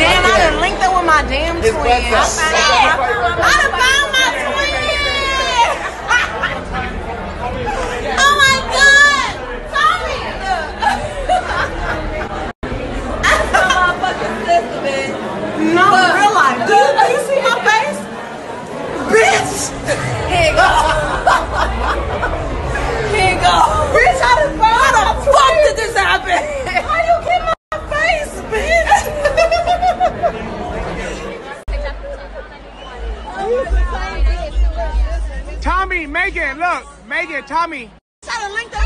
Damn, I done linked up with my damn twin. I done found my twin. Oh my God, Tommie. That's my motherfucking sister, bitch. No, real life. Do you see my face? Bitch. Here you go. Here you go. Bitch, how the fuck did this happen? How you get my face, bitch? Tommie, Megan, look. Megan, Tommie. Try to link